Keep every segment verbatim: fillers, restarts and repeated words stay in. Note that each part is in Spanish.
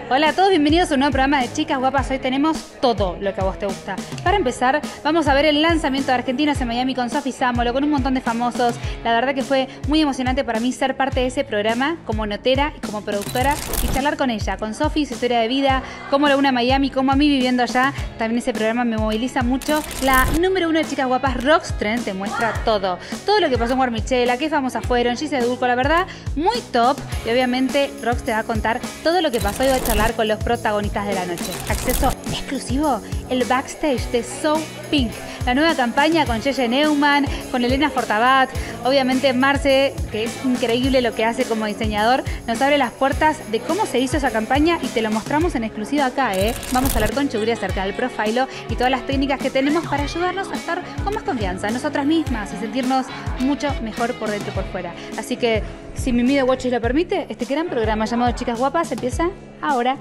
Hola a todos, bienvenidos a un nuevo programa de Chicas Guapas. Hoy tenemos todo lo que a vos te gusta. Para empezar, vamos a ver el lanzamiento de Argentinos en Miami con Sofi Sámolo, con un montón de famosos. La verdad que fue muy emocionante para mí ser parte de ese programa como notera y como productora y charlar con ella, con Sofi, su historia de vida, cómo la une a Miami, cómo a mí viviendo allá. También ese programa me moviliza mucho. La número uno de Chicas Guapas, Rox Trend, te muestra todo. Todo lo que pasó en Guarmichela, qué famosas fueron, Gise Dulco, la verdad, muy top. Y obviamente Rox te va a contar todo lo que pasó y va a charlar con los protagonistas de la noche. Acceso exclusivo, el backstage de So Pink, la nueva campaña con Yeye Neumann, con Elena Fortabat, obviamente Marce, que es increíble lo que hace como diseñador, nos abre las puertas de cómo se hizo esa campaña y te lo mostramos en exclusiva acá, ¿eh? Vamos a hablar con Chugri acerca del profilo y todas las técnicas que tenemos para ayudarnos a estar con más confianza en nosotras mismas y sentirnos mucho mejor por dentro y por fuera. Así que, si mi Mide Watches lo permite, este gran programa llamado Chicas Guapas empieza ahora.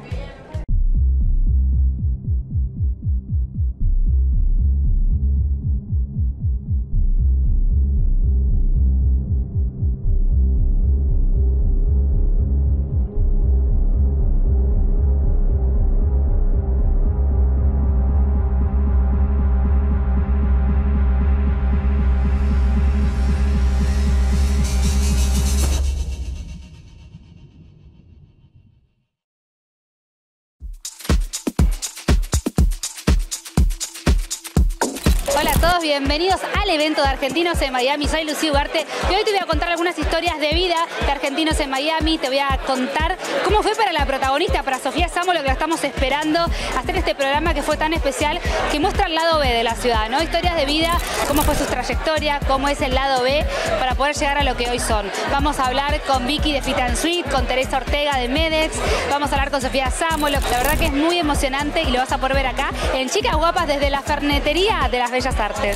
Hola a todos, bienvenidos al evento de Argentinos en Miami. Soy Lucía Ugarte y hoy te voy a contar algunas historias de vida de Argentinos en Miami. Te voy a contar cómo fue para la protagonista, para Sofía Sámolo, que la estamos esperando, hacer este programa que fue tan especial, que muestra el lado B de la ciudad, ¿no? Historias de vida, cómo fue su trayectoria, cómo es el lado B para poder llegar a lo que hoy son. Vamos a hablar con Vicky de Fit and Sweet, con Teresa Ortega de Medex, vamos a hablar con Sofía Sámolo. La verdad que es muy emocionante y lo vas a poder ver acá en Chicas Guapas desde la fernetería de las Bellas Artes.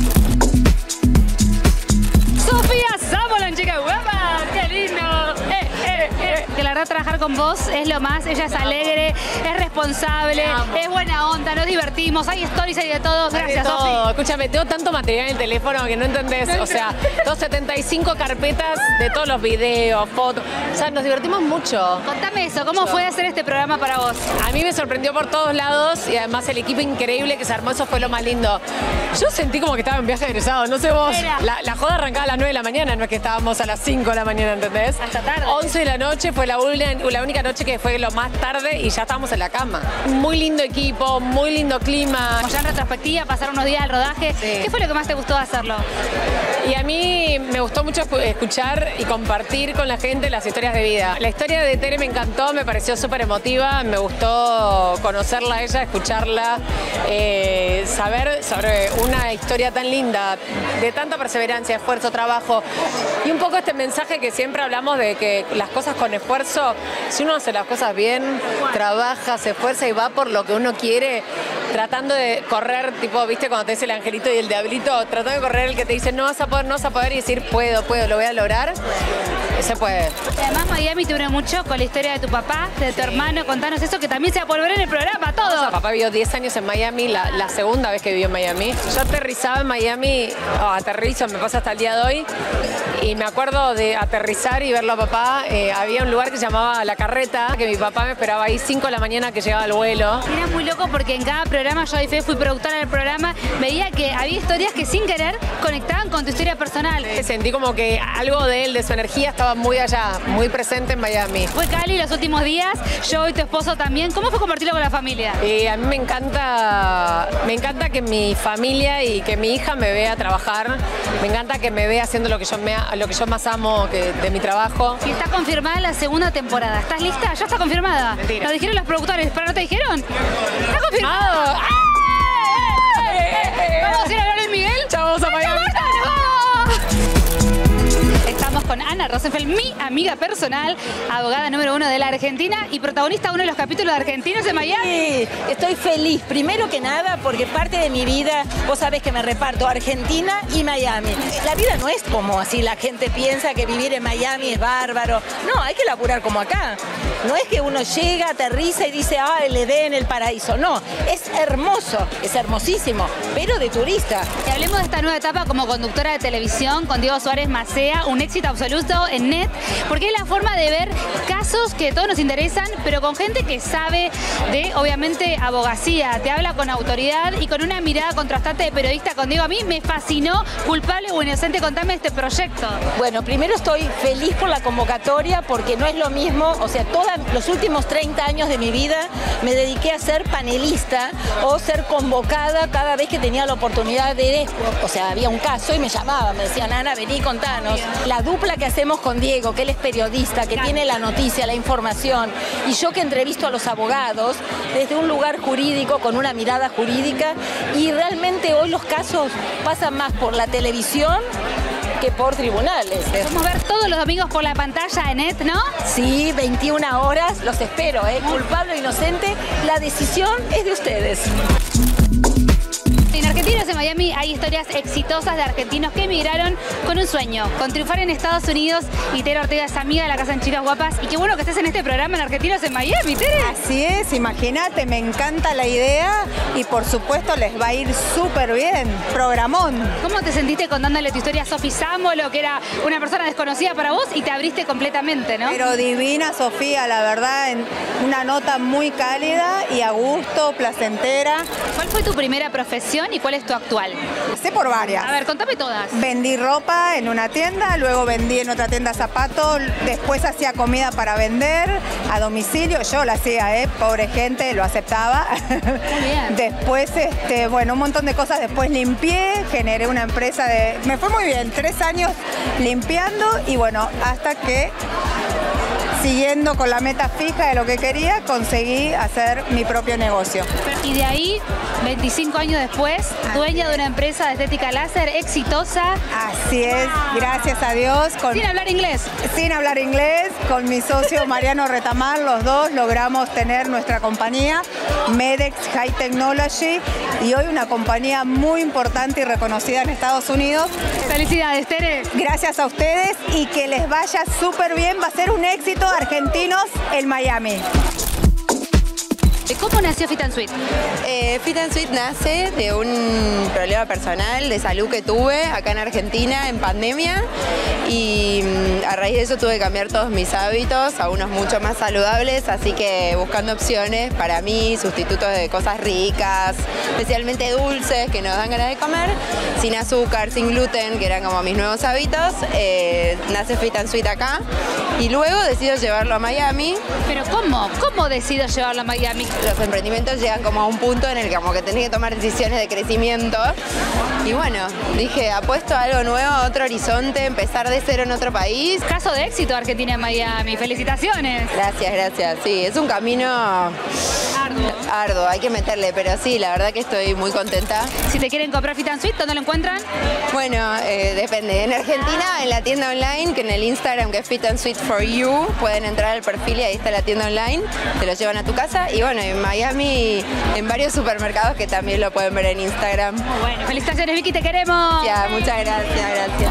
Sofía Sámolo en Chicas Guapas, qué lindo. Eh, eh, eh. Que la verdad trabajar con vos es lo más. Ella es alegre, es responsable, es buena onda, nos divertimos, hay stories, hay de todo. Gracias, Sofi. Escúchame, tengo tanto material en el teléfono que no entendés. O sea, doscientas setenta y cinco carpetas de todos los videos, fotos. O sea, nos divertimos mucho. Contame eso, ¿cómo fue hacer este programa para vos? A mí me sorprendió por todos lados y además el equipo increíble que se armó, eso fue lo más lindo. Yo sentí como que estaba en viaje egresado, no sé vos. La, la joda arrancaba a las nueve de la mañana, no es que estábamos a las cinco de la mañana, ¿entendés? Hasta tarde. once de la noche fue la, una, la única noche que fue lo más tarde y ya estábamos en la cama. Muy lindo equipo, muy lindo clima. Como ya en retrospectiva, pasar unos días al rodaje. Sí. ¿Qué fue lo que más te gustó de hacerlo? Y a mí me gustó mucho escuchar y compartir con la gente las historias de vida. La historia de Tere me encantó, me pareció súper emotiva, me gustó conocerla a ella, escucharla, eh, saber sobre una historia tan linda, de tanta perseverancia, esfuerzo, trabajo. Y un poco este mensaje que siempre hablamos de que las cosas con esfuerzo, si uno hace las cosas bien, trabaja, se esfuerza y va por lo que uno quiere, tratando de correr, tipo, viste, cuando te dice el angelito y el diablito, tratando de correr el que te dice no vas a poder, no vas a poder y decir puedo, puedo, lo voy a lograr, se puede. Además Miami te une mucho con la historia de tu papá, de tu hermano, contanos eso que también se va a poder ver en el programa, todo. O sea, papá vivió diez años en Miami, la, la segunda vez que vivió en Miami. Yo aterrizaba en Miami, oh, aterrizo, me pasa hasta el día de hoy, y me acuerdo de aterrizar y verlo a papá, eh, había un lugar que se llamaba La Carreta, que mi papá me esperaba ahí cinco de la mañana que llegaba el vuelo. Era muy loco porque en cada programa, yo y Fe fui productora del programa, veía que había historias que sin querer conectaban con tu historia personal. Sí, sentí como que algo de él, de su energía, estaba muy allá, muy presente en Miami. Fue Cali los últimos días, yo y tu esposo también. ¿Cómo fue compartirlo con la familia? Y a mí me encanta, me encanta que mi familia y que mi hija me vea trabajar. Me encanta que me vea haciendo lo que yo, me, lo que yo más amo que, de mi trabajo. Y está confirmada la segunda temporada. ¿Estás lista? Ya está confirmada. Mentira. Lo dijeron los productores, ¿pero no te dijeron? Está confirmado. ¡Ah! ¡Eh, eh, eh! ¿Vamos a ir a hablar de Miguel? ¡Chao, vamos a Miami! Estamos con Ana Rosenfeld, mi amiga personal, abogada número uno de la Argentina y protagonista de uno de los capítulos de Argentinos en Miami. Sí, estoy feliz, primero que nada, porque parte de mi vida, vos sabés que me reparto Argentina y Miami. La vida no es como así la gente piensa que vivir en Miami es bárbaro. No, hay que laburar como acá. No es que uno llega, aterriza y dice, ah, el Edén, el paraíso. No, es hermoso, es hermosísimo, pero de turista. Y hablemos de esta nueva etapa como conductora de televisión con Diego Suárez Macea, un éxito absoluto absoluto en Net, porque es la forma de ver casos que todos nos interesan, pero con gente que sabe de, obviamente, abogacía. Te habla con autoridad y con una mirada contrastante de periodista. Con Diego, a mí me fascinó, culpable o inocente, contame este proyecto. Bueno, primero estoy feliz por la convocatoria porque no es lo mismo, o sea, todos los últimos treinta años de mi vida me dediqué a ser panelista o ser convocada cada vez que tenía la oportunidad de, o sea, había un caso y me llamaban, me decían, Ana, vení, contanos. La dupla que hacemos con Diego, que él es periodista, que tiene la noticia, la información, y yo que entrevisto a los abogados desde un lugar jurídico, con una mirada jurídica, y realmente hoy los casos pasan más por la televisión que por tribunales. Vamos a ver todos los domingos por la pantalla de Net, ¿no? Sí, veintiuna horas, los espero, ¿eh? Culpable o inocente, la decisión es de ustedes. En Argentinos en Miami hay historias exitosas de argentinos que emigraron con un sueño, con triunfar en Estados Unidos. Y Tere Ortega es amiga de la Casa en Chicas Guapas. Y qué bueno que estés en este programa en Argentinos en Miami, Tere. Así es, imagínate, me encanta la idea y por supuesto les va a ir súper bien. Programón. ¿Cómo te sentiste contándole tu historia a Sofi Sámolo, que era una persona desconocida para vos, y te abriste completamente, ¿no? Pero divina, Sofía, la verdad, en una nota muy cálida y a gusto, placentera. ¿Cuál fue tu primera profesión y cuál es tu actual? Sé por varias. A ver, contame todas. Vendí ropa en una tienda, luego vendí en otra tienda zapatos, después hacía comida para vender a domicilio. Yo la hacía, ¿eh? Pobre gente, lo aceptaba. Muy bien. Después, este, bueno, un montón de cosas. Después limpié, generé una empresa de... Me fue muy bien, tres años limpiando y bueno, hasta que... siguiendo con la meta fija de lo que quería, conseguí hacer mi propio negocio. Y de ahí, veinticinco años después, dueña de una empresa de estética láser exitosa. Así es, gracias a Dios. Con, sin hablar inglés. Sin hablar inglés, con mi socio Mariano Retamar, los dos logramos tener nuestra compañía, Medex High Technology, y hoy una compañía muy importante y reconocida en Estados Unidos. Felicidades, Tere. Gracias a ustedes y que les vaya súper bien, va a ser un éxito. Argentinos en Miami. ¿Cómo nació Fit and Sweet? Eh, Fit and Sweet nace de un problema personal de salud que tuve acá en Argentina en pandemia y a raíz de eso tuve que cambiar todos mis hábitos a unos mucho más saludables, así que buscando opciones para mí, sustitutos de cosas ricas, especialmente dulces que nos dan ganas de comer, sin azúcar, sin gluten, que eran como mis nuevos hábitos, eh, nace Fit and Sweet acá y luego decido llevarlo a Miami. ¿Pero cómo? ¿Cómo decido llevarlo a Miami? Los emprendimientos llegan como a un punto en el que como que tenés que tomar decisiones de crecimiento y bueno, dije, apuesto a algo nuevo, a otro horizonte, empezar de cero en otro país. Caso de éxito Argentina en Miami, felicitaciones. Gracias, gracias, sí, es un camino arduo, arduo, hay que meterle, pero sí, la verdad que estoy muy contenta. Si te quieren comprar Fit and Sweet, ¿dónde lo encuentran? Bueno, eh, depende, en Argentina, en la tienda online, que en el Instagram que es Fit and Sweet for You, pueden entrar al perfil y ahí está la tienda online, te lo llevan a tu casa y bueno, en Miami, en varios supermercados que también lo pueden ver en Instagram. Bueno, felicitaciones Vicky, te queremos. Ya, muchas gracias, gracias.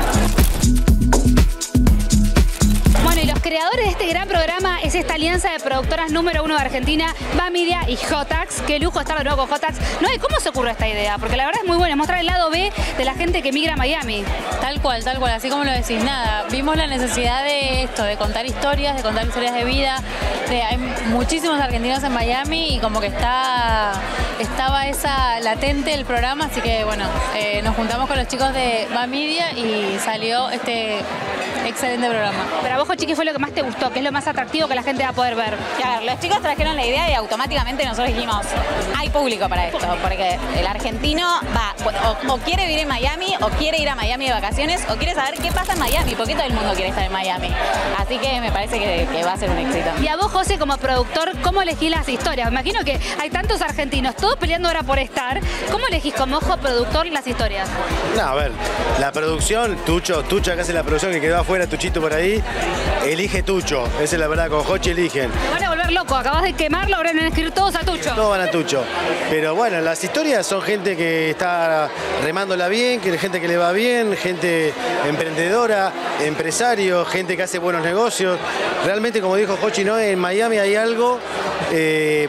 Bueno, y los creadores de este gran programa es esta alianza de productoras número uno de Argentina, Bamidia y Jotax. Qué lujo estar de nuevo con Jotax. No, ¿y cómo se ocurre esta idea? Porque la verdad es muy buena, mostrar el lado B de la gente que migra a Miami. Tal cual, tal cual, así como lo decís, nada. Vimos la necesidad de esto, de contar historias, de contar historias de vida. De, hay muchísimos argentinos en Miami y como que está estaba esa latente el programa, así que bueno, eh, nos juntamos con los chicos de Bamidia y salió este excelente programa. Pero a vos, Jochi, ¿qué fue lo que más te gustó? ¿Qué es lo más atractivo que la gente va a poder ver? A ver, los chicos trajeron la idea y automáticamente nosotros dijimos, hay público para esto, porque el argentino va, o, o quiere vivir en Miami, o quiere ir a Miami de vacaciones, o quiere saber qué pasa en Miami, porque todo el mundo quiere estar en Miami. Así que me parece que, que va a ser un éxito. Y a vos, José, como productor, ¿cómo elegís las historias? Me imagino que hay tantos argentinos, todos peleando ahora por estar. ¿Cómo elegís como ojo productor las historias? No, a ver, la producción, Tucho, Tucho acá hace la producción que quedó afuera, Tuchito por ahí, elige Tucho, esa es la verdad, con Jochi eligen. Te van a volver loco, acabas de quemarlo, ahora van a escribir todos a Tucho. Todos van a Tucho. Pero bueno, las historias son gente que está remándola bien, que gente que le va bien, gente emprendedora, empresario, gente que hace buenos negocios. Realmente, como dijo Jochi, ¿no? En Miami hay algo eh,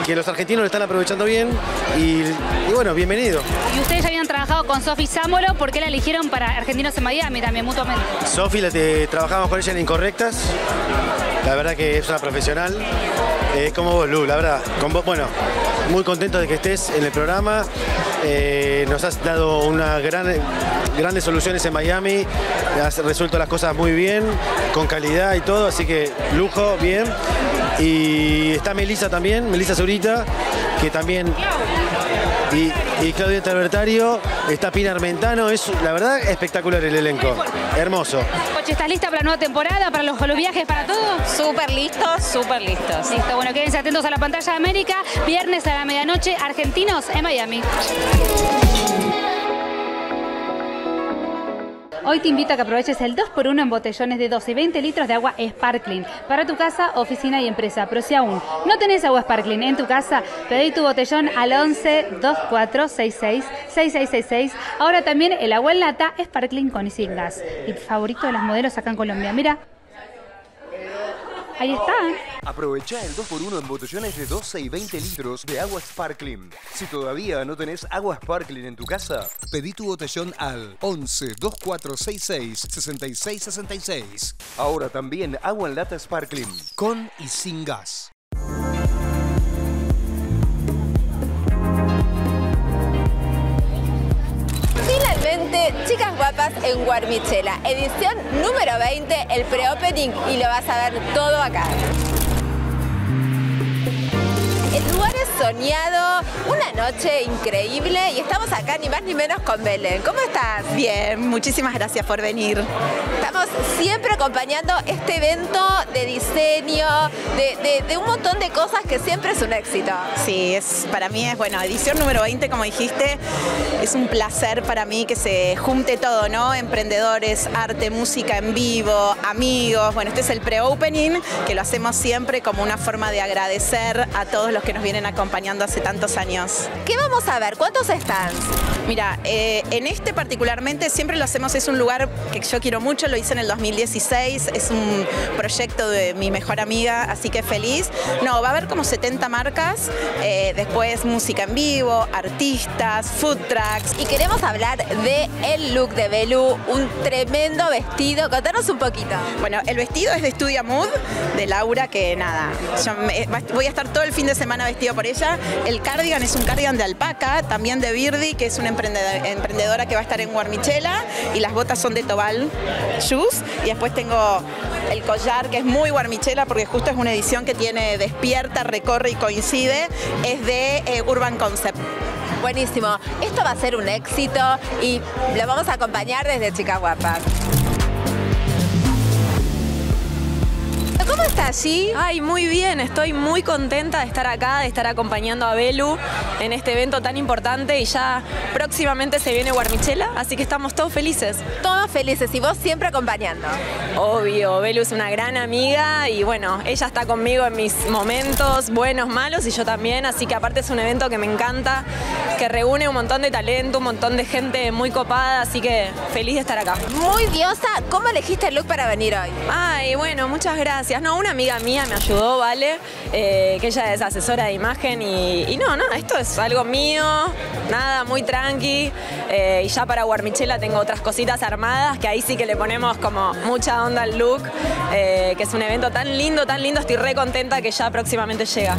que los argentinos lo están aprovechando bien y, y bueno, bienvenido. Y ustedes ya habían trabajado con Sofi Sámolo, ¿por qué la eligieron para Argentinos en Miami también mutuamente? Sofi, la te, trabajamos con ella en Incorrectas, la verdad que es una profesional, es eh, como vos, Lu, la verdad, con vos, bueno, muy contento de que estés en el programa, eh, nos has dado una gran, grandes soluciones en Miami, has resuelto las cosas muy bien, con calidad y todo, así que lujo, bien. Y está Melissa también, Melissa Zurita, que también... Y, y Claudia Talbertario, está Pina Armentano, es la verdad espectacular el elenco, hermoso. Coche, ¿estás lista para la nueva temporada, para los, los viajes, para todo? Súper listos, súper listos. Listo, bueno, quédense atentos a la pantalla de América, viernes a la medianoche, Argentinos en Miami. Hoy te invito a que aproveches el dos por uno en botellones de doce y veinte litros de agua Sparkling para tu casa, oficina y empresa. Pero si aún no tenés agua Sparkling en tu casa, pedí tu botellón al once, veinticuatro, sesenta y seis, sesenta y seis sesenta y seis. Ahora también el agua en lata Sparkling con y sin gas. Mi favorito de las modelos acá en Colombia. Mira. Ahí está. Aprovecha el dos por uno en botellones de doce y veinte litros de agua Sparkling. Si todavía no tenés agua Sparkling en tu casa, pedí tu botellón al once, veinticuatro, sesenta y seis, sesenta y seis sesenta y seis. Ahora también agua en lata Sparkling, con y sin gas. Finalmente, Chicas Guapas en Guarmichela, edición número veinte, el pre-opening, y lo vas a ver todo acá. El lugar es soñado, una noche increíble y estamos acá ni más ni menos con Belén. ¿Cómo estás? Bien, muchísimas gracias por venir. Estamos siempre acompañando este evento de diseño, de, de, de un montón de cosas que siempre es un éxito. Sí, es, para mí es, bueno, edición número veinte, como dijiste, es un placer para mí que se junte todo, ¿no? Emprendedores, arte, música en vivo, amigos. Bueno, este es el pre-opening, que lo hacemos siempre como una forma de agradecer a todos los que nos vienen acompañando hace tantos años. ¿Qué vamos a ver? ¿Cuántos stands? Mira, eh, en este particularmente siempre lo hacemos, es un lugar que yo quiero mucho, lo hice en el dos mil dieciséis, es un proyecto de mi mejor amiga, así que feliz. No, va a haber como setenta marcas, eh, después música en vivo, artistas, food trucks. Y queremos hablar de el look de Belu, un tremendo vestido. Contanos un poquito. Bueno, el vestido es de Studia Mood, de Laura, que nada, yo me, voy a estar todo el fin de semana vestido por ella. El cardigan es un cardigan de alpaca, también de Birdi, que es una emprendedora que va a estar en Guarmichela, y las botas son de Tobal Shoes. Y después tengo el collar, que es muy Guarmichela, porque justo es una edición que tiene despierta, recorre y coincide, es de eh, Urban Concept. Buenísimo. Esto va a ser un éxito y lo vamos a acompañar desde Chicas Guapas. ¿Cómo estás, Gi? Ay, muy bien, estoy muy contenta de estar acá, de estar acompañando a Belu en este evento tan importante y ya próximamente se viene Guarmichela, así que estamos todos felices. Todos felices, y vos siempre acompañando. Obvio, Belu es una gran amiga y bueno, ella está conmigo en mis momentos buenos, malos, y yo también, así que aparte es un evento que me encanta, que reúne un montón de talento, un montón de gente muy copada, así que feliz de estar acá. Muy diosa, ¿cómo elegiste el look para venir hoy? Ay, bueno, muchas gracias. No, una amiga mía me ayudó, ¿vale? Eh, que ella es asesora de imagen y, y no, no, esto es algo mío, nada, muy tranqui. Eh, y ya para Guarmichela tengo otras cositas armadas, que ahí sí que le ponemos como mucha onda al look, eh, que es un evento tan lindo, tan lindo, estoy re contenta que ya próximamente llega.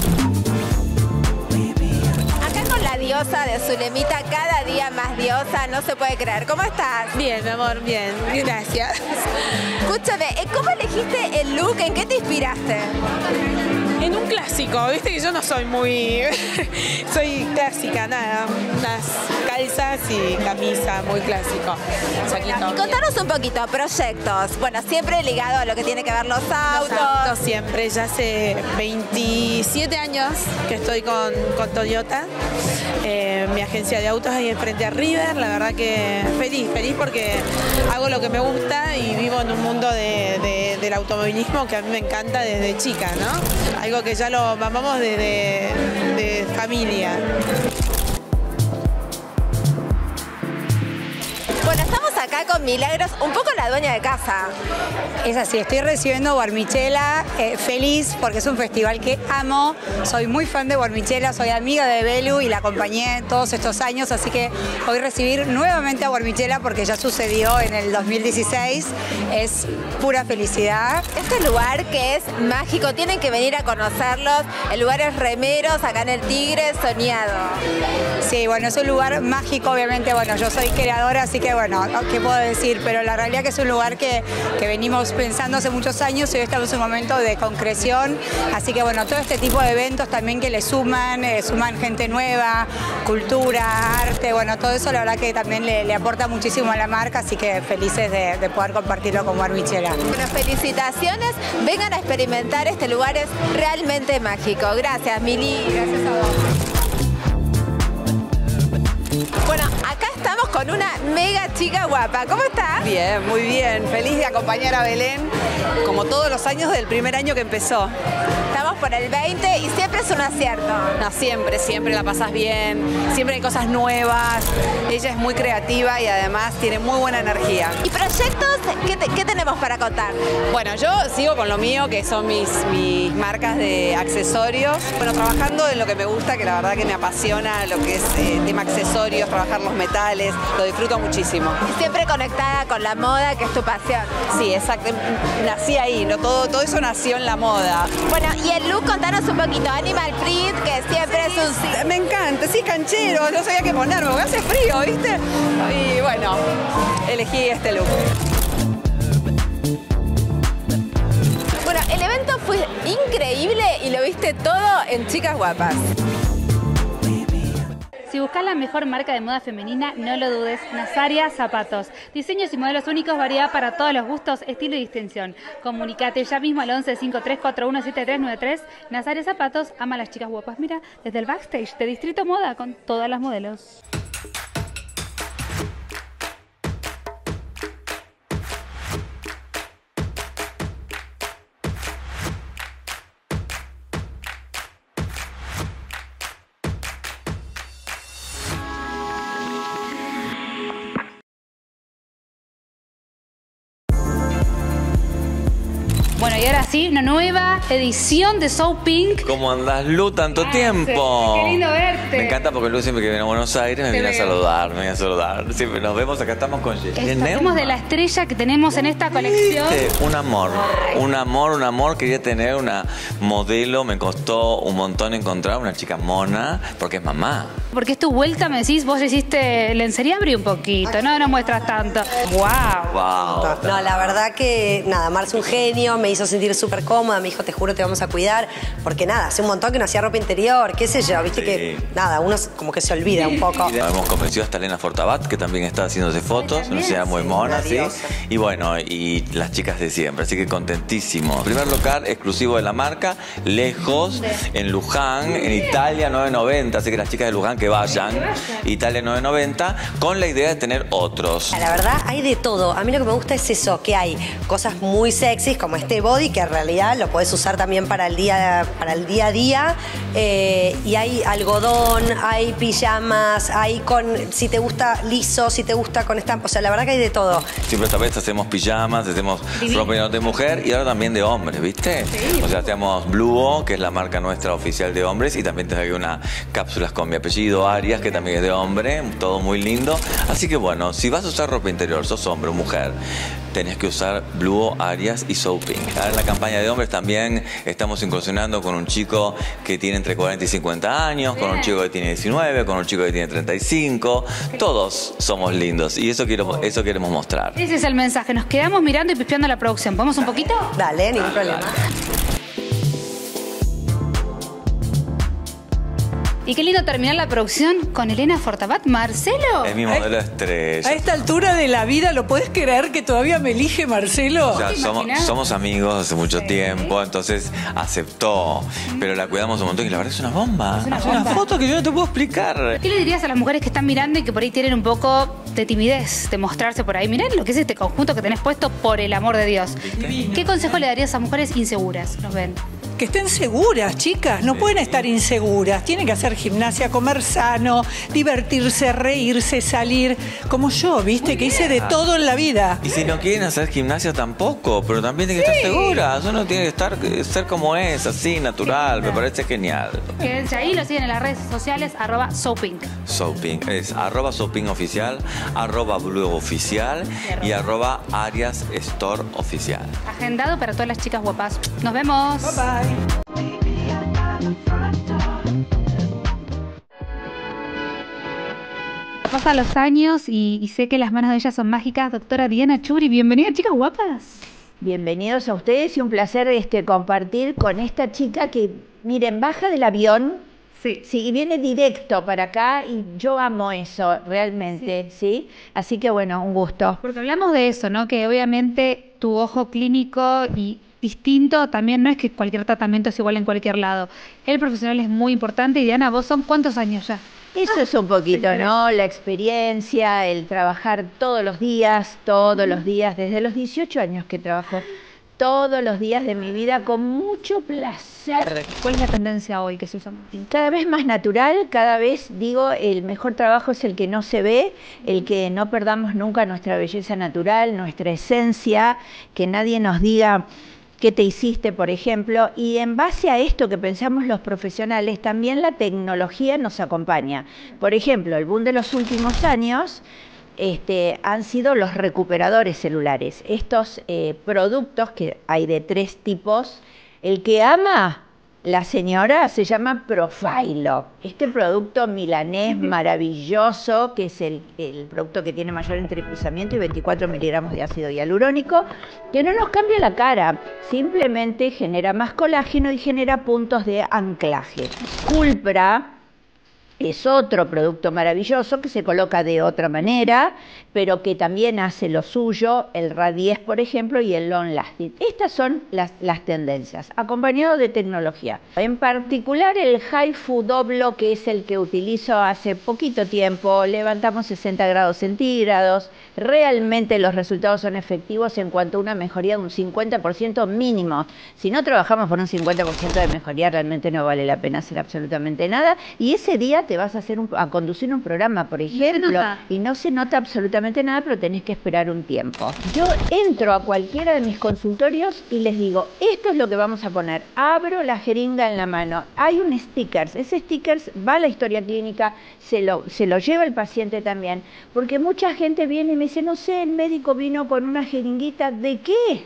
La diosa de Zulemita, cada día más diosa, no se puede creer. ¿Cómo estás? Bien, mi amor, bien. Gracias. Escúchame, ¿cómo elegiste el look? ¿En qué te inspiraste? En un clásico, viste que yo no soy muy... soy clásica, nada. Unas calzas y camisa, muy clásico. Y contanos un poquito, proyectos. Bueno, siempre ligado a lo que tiene que ver los autos. Los autos siempre, ya hace veintisiete años que estoy con, con Toyota. Eh, mi agencia de autos ahí enfrente a River, la verdad que feliz, feliz porque hago lo que me gusta y vivo en un mundo de, de, del automovilismo que a mí me encanta desde chica, ¿no? Algo que ya lo mamamos desde de familia. Bueno, estamos acá con Milagros, un poco la dueña de casa. Es así, estoy recibiendo Guarmichela, eh, feliz porque es un festival que amo, soy muy fan de Guarmichela, soy amiga de Belu y la acompañé todos estos años, así que hoy recibir nuevamente a Guarmichela porque ya sucedió en el dos mil dieciséis, es pura felicidad. Este lugar que es mágico, tienen que venir a conocerlos, el lugar es Remeros, acá en el Tigre, soñado. Sí, bueno, es un lugar mágico, obviamente, bueno, yo soy creadora, así que bueno, ¿qué puedo decir? Pero la realidad que es un lugar que, que venimos pensando hace muchos años y hoy estamos en un momento de concreción, así que bueno, todo este tipo de eventos también que le suman, eh, suman gente nueva, cultura, arte, bueno, todo eso la verdad que también le, le aporta muchísimo a la marca, así que felices de, de poder compartirlo con Guarmichela. Bueno, felicitaciones, vengan a experimentar, este lugar es realmente mágico. Gracias, Mili. Gracias a vos. Bueno, acá estamos con una mega chica guapa. ¿Cómo estás? Bien, muy bien. Feliz de acompañar a Belén, como todos los años del primer año que empezó. Estamos por el veinte y siempre es un acierto. No, siempre, siempre la pasas bien, siempre hay cosas nuevas. Ella es muy creativa y además tiene muy buena energía. ¿Y proyectos? ¿Qué, te, qué tenemos para contar? Bueno, yo sigo con lo mío, que son mis, mis marcas de accesorios. Bueno, trabajando en lo que me gusta, que la verdad que me apasiona, lo que es eh, tema accesorios, trabajar los metales, lo disfruto muchísimo. Y siempre conectada con la moda, que es tu pasión. Sí, exacto. Nací ahí, ¿no? todo, todo eso nació en la moda. Bueno, y el look, contanos un poquito. Animal print, que siempre sí, es un... Sí, me encanta, sí, canchero, no sabía qué ponerme, porque hace frío, ¿viste? Y bueno, elegí este look. Bueno, el evento fue increíble y lo viste todo en Chicas Guapas. Si buscas la mejor marca de moda femenina, no lo dudes, Nazaria Zapatos. Diseños y modelos únicos, variedad para todos los gustos, estilo y distinción. Comunicate ya mismo al once cincuenta y tres cuarenta y uno setenta y tres noventa y tres. Nazaria Zapatos, ama a las chicas guapas. Mira, desde el backstage de Distrito Moda con todas las modelos. Bueno, y ahora sí, una nueva edición de So Pink. ¿Cómo andás, Lu? Tanto Ah, tiempo. Qué lindo verte. Me encanta porque Lu siempre que viene a Buenos Aires me Te viene a veo. saludar, me viene a saludar. Siempre nos vemos, acá estamos con Yelena. Hablemos de la estrella que tenemos en esta colección. Viste, Un amor, un amor, un amor. Quería tener una modelo, me costó un montón encontrar una chica mona, porque es mamá. Porque es tu vuelta, me decís, vos hiciste lencería, abrí un poquito, no no muestras tanto. ¡Wow! Wow. No, la verdad que nada, Mar es un genio, me hizo sentir súper cómoda, me dijo, te juro, te vamos a cuidar, porque nada, hace un montón que no hacía ropa interior, qué sé yo, viste Sí. que nada, uno como que se olvida un poco. Y hemos convencido hasta Elena Fortabat, que también está haciéndose fotos, una señora muy mona, ¿sí? Y bueno, y las chicas de siempre, así que contentísimo. Primer local exclusivo de la marca, lejos, en Luján, en Italia nueve noventa, así que las chicas de Luján que vayan, Italia nueve noventa, con la idea de tener otros. La verdad, hay de todo. A mí lo que me gusta es eso, que hay cosas muy sexys como este body, que en realidad lo puedes usar también para el día, para el día a día. Eh, y hay algodón, hay pijamas, hay con, si te gusta liso, si te gusta con estampa. O sea, la verdad que hay de todo. Siempre esta vez hacemos pijamas, hacemos ropa de mujer y ahora también de hombres, ¿viste? Sí. O sea, tenemos Bluo, que es la marca nuestra oficial de hombres, y también tengo aquí unas cápsulas con mi apellido, Arias, que también es de hombre, todo muy lindo. Así que bueno, si vas a usar ropa interior, sos hombre o mujer, tenés que usar Bluo, Arias y So Pink. Ahora en la campaña de hombres también estamos incursionando con un chico que tiene entre cuarenta y cincuenta años, con un chico que tiene diecinueve, con un chico que tiene treinta y cinco. Todos somos lindos y eso, quiero, eso queremos mostrar. Ese es el mensaje. Nos quedamos mirando y pispeando la producción. ¿Podemos un poquito? Dale, ningún problema. Y qué lindo terminar la producción con Elena Fortabat. Marcelo. Es mi modelo estrella. A esta altura de la vida, ¿lo podés creer que todavía me elige Marcelo? O sea, somos, somos amigos hace mucho tiempo, entonces aceptó, pero la cuidamos un montón y la verdad es una bomba. Es una Hace bomba. una foto que yo no te puedo explicar. ¿Qué le dirías a las mujeres que están mirando y que por ahí tienen un poco de timidez de mostrarse por ahí? Mirá lo que es este conjunto que tenés puesto, por el amor de Dios. ¿Qué consejo le darías a mujeres inseguras? Nos ven. que estén seguras, chicas. No pueden estar inseguras. Tienen que hacer gimnasia, comer sano, divertirse, reírse, salir. Como yo, ¿viste? Que hice de todo en la vida. Y si no quieren hacer gimnasia tampoco, pero también tienen que sí. estar seguras. Uno tiene que estar, ser como es, así, natural. Me parece genial. Quédense ahí, lo siguen en las redes sociales, arroba SoPink. SoPink, es arroba SoPink oficial, arroba Blue oficial y arroba Arias Store oficial. Agendado para todas las chicas guapas. Nos vemos. Bye bye. Pasan los años y, y sé que las manos de ella son mágicas. Doctora Diana Churi, bienvenida, chicas guapas. Bienvenidos a ustedes y un placer este, compartir con esta chica que, miren, baja del avión sí. Sí, y viene directo para acá y yo amo eso, realmente, ¿sí? ¿sí? Así que bueno, un gusto. Porque hablamos de eso, ¿no? Que obviamente tu ojo clínico y distinto también no es que cualquier tratamiento es igual en cualquier lado. El profesional es muy importante y Diana, ¿vos son cuántos años ya? Eso es un poquito, ¿no? La experiencia, el trabajar todos los días, todos los días, desde los dieciocho años que trabajo, todos los días de mi vida con mucho placer. ¿Cuál es la tendencia hoy que se usa? Cada vez más natural, cada vez, digo, el mejor trabajo es el que no se ve, el que no perdamos nunca nuestra belleza natural, nuestra esencia, que nadie nos diga qué te hiciste, por ejemplo, y en base a esto que pensamos los profesionales, también la tecnología nos acompaña. Por ejemplo, el boom de los últimos años este, han sido los recuperadores celulares. Estos eh, productos, que hay de tres tipos, el que ama la señora se llama Profilo. Este producto milanés maravilloso, que es el, el producto que tiene mayor entrecruzamiento y veinticuatro miligramos de ácido hialurónico, que no nos cambia la cara, simplemente genera más colágeno y genera puntos de anclaje. Culpra es otro producto maravilloso que se coloca de otra manera, pero que también hace lo suyo, el Radies, por ejemplo, y el Long Lasting. Estas son las, las tendencias, acompañado de tecnología. En particular el HIFU Doblo, que es el que utilizo hace poquito tiempo, levantamos sesenta grados centígrados, realmente los resultados son efectivos en cuanto a una mejoría de un cincuenta por ciento mínimo. Si no trabajamos por un cincuenta por ciento de mejoría, realmente no vale la pena hacer absolutamente nada, y ese día te vas a hacer un, a conducir un programa, por ejemplo, no y no se nota absolutamente nada, pero tenés que esperar un tiempo. Yo entro a cualquiera de mis consultorios y les digo, esto es lo que vamos a poner. Abro la jeringa en la mano. Hay un sticker. Ese sticker va a la historia clínica, se lo, se lo lleva el paciente también, porque mucha gente viene y me dice, no sé, el médico vino con una jeringuita, ¿de qué?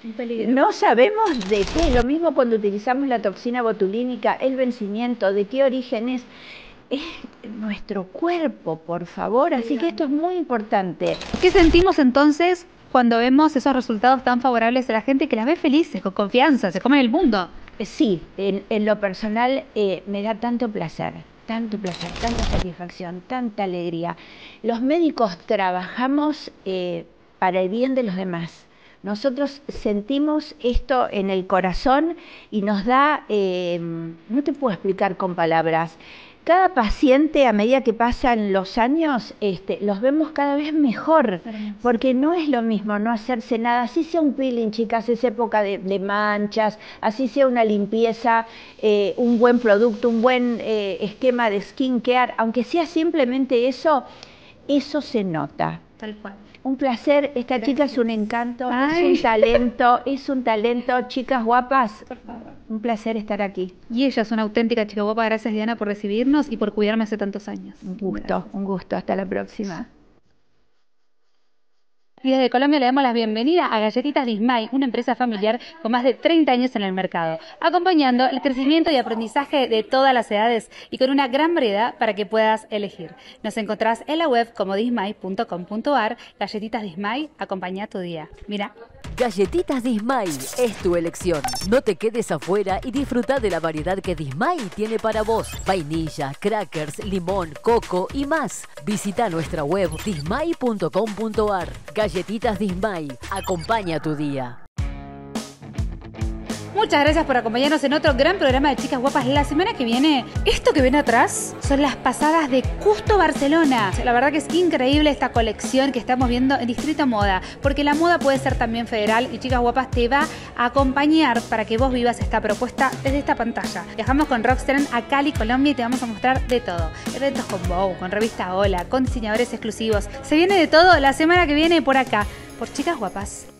No sabemos de qué. Lo mismo cuando utilizamos la toxina botulínica, el vencimiento, de qué origen es. Es nuestro cuerpo, por favor, así que esto es muy importante. ¿Qué sentimos entonces cuando vemos esos resultados tan favorables de la gente que las ve felices, con confianza, se comen el mundo? Sí, en, en lo personal eh, me da tanto placer, tanto placer, tanta satisfacción, tanta alegría. Los médicos trabajamos eh, para el bien de los demás. Nosotros sentimos esto en el corazón y nos da, eh, no te puedo explicar con palabras. Cada paciente, a medida que pasan los años, este, los vemos cada vez mejor, porque no es lo mismo no hacerse nada, así sea un peeling, chicas, es época de, de manchas, así sea una limpieza, eh, un buen producto, un buen eh, esquema de skincare, aunque sea simplemente eso, eso se nota. Tal cual. Un placer, esta Gracias. Chica es un encanto, Ay. es un talento, es un talento, chicas guapas, un placer estar aquí. Y ella es una auténtica chica guapa, gracias Diana por recibirnos y por cuidarme hace tantos años. Un gusto, Gracias. un gusto, hasta la próxima. Y desde Colombia le damos la bienvenida a Galletitas Dismay, una empresa familiar con más de treinta años en el mercado, acompañando el crecimiento y aprendizaje de todas las edades y con una gran variedad para que puedas elegir. Nos encontrás en la web como dismay punto com punto ar. Galletitas Dismay, acompaña tu día. Mira. Galletitas Dismay es tu elección. No te quedes afuera y disfruta de la variedad que Dismay tiene para vos. Vainilla, crackers, limón, coco y más. Visita nuestra web dismay punto com punto ar. Galletitas Dismay, acompaña tu día. Muchas gracias por acompañarnos en otro gran programa de Chicas Guapas. La semana que viene, esto que ven atrás son las pasadas de Custo Barcelona. La verdad que es increíble esta colección que estamos viendo en Distrito Moda, porque la moda puede ser también federal y Chicas Guapas te va a acompañar para que vos vivas esta propuesta desde esta pantalla. Viajamos con Rockstrand a Cali, Colombia, y te vamos a mostrar de todo. Eventos con Vogue, con Revista Hola, con diseñadores exclusivos. Se viene de todo la semana que viene por acá, por Chicas Guapas.